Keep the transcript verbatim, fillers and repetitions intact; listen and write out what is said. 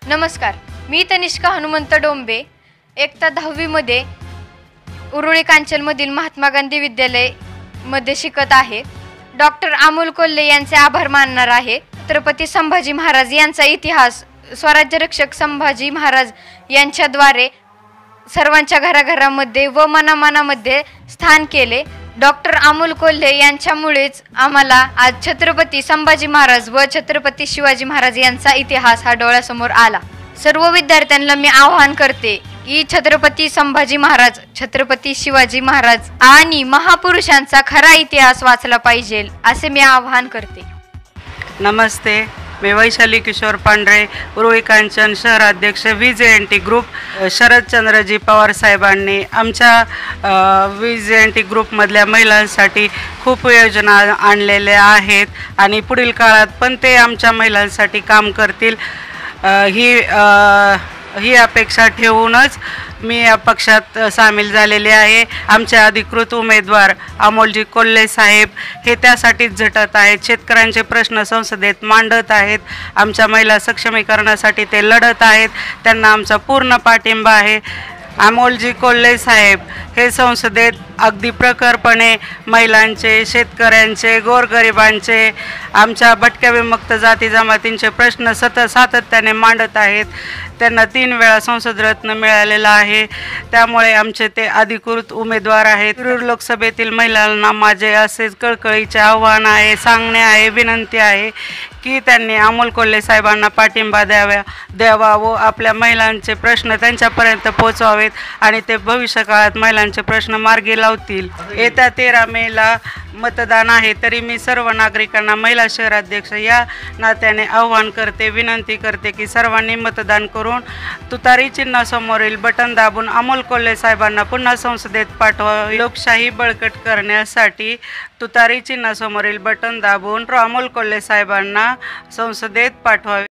नमस्कार, मी तनिष्का हनुमंत डोंबे एकता दहावीमध्ये उरुळी कांचनमधील महात्मा गांधी विद्यालयमध्ये शिकत आहे। डॉक्टर अमोल कोल्हे यांचे आभार मानणार आहे। छत्रपती संभाजी महाराज यांचा इतिहास स्वराज्य रक्षक संभाजी महाराज यांच्याद्वारे सर्वांच्या घराघरामध्ये व मनामनामध्ये स्थान केले। डॉक्टर अमोल कोल्हे यांच्यामुळेच आम्हाला आज छत्रपती संभाजी महाराज व छत्रपती शिवाजी महाराज यांचा इतिहास हा डोळ्यासमोर आला। सर्व विद्यार्थ्यांना मी आवाहन करते की छत्रपती संभाजी महाराज, छत्रपती शिवाजी महाराज आणि महापुरुषांचा खरा इतिहास वाचला पाहिजे असे मी आवाहन करते। नमस्ते, मी वैशाली किशोर पांढरे, उरुळी कांचन शहराध्यक्ष V J N T group. शरदचंद्रजी पवार साहेबांनी आमच्या व्ही जे एन टी ग्रुपमधल्या महिलांसाठी खूप योजना आणलेल्या आहेत आणि पुढील काळात पण ते आमच्या महिलांसाठी काम करतील ही ही अपेक्षा ठेवूनच मी या पक्षात सामील झालेले आहे। आमचे अधिकृत उमेदवार अमोलजी कोल्हे साहेब हे त्यासाठीच झटत आहेत, शेतकऱ्यांचे प्रश्न संसदेत मांडत आहेत, आमच्या महिला सक्षमीकरणासाठी ते लढत आहेत, त्यांना आमचा पूर्ण पाठिंबा आहे। अमोलजी कोल्हे साहेब हे संसदेत अगदी प्रखरपणे महिलांचे, शेतकऱ्यांचे, गोरगरिबांचे, आमच्या भटक्या विमुक्त जाती जमातींचे प्रश्न सतत सातत्याने मांडत आहेत। त्यांना तीन वेळा संसद रत्न मिळालेला आहे, त्यामुळे आमचे ते अधिकृत उमेदवार आहेत। शिरूर लोकसभेतील महिलांना माझे असेच कळकळीचे आव्हान आहे, सांगणे आहे, विनंती आहे की त्यांनी अमोल कोल्हे साहेबांना पाठिंबा द्यावा द्यावा व आपल्या महिलांचे प्रश्न त्यांच्यापर्यंत पोहोचवावेत आणि ते भविष्य काळात महिलांचे प्रश्न मार्गी लावतील। येत्या तेरा मेला मतदान आहे, तरी मी सर्व नागरिकांना महिला शहराध्यक्ष या नात्याने आव्हान करते, विनंती करते की सर्वांनी मतदान करून तुतारी चिन्हासमोरील बटन दाबून अमोल कोल्हे साहेबांना पुन्हा संसदेत पाठवावे। लोकशाही बळकट करण्यासाठी तुतारी चिन्हासमोरील बटन दाबून अमोल कोल्हे साहेबांना संसदेत पाठवावे।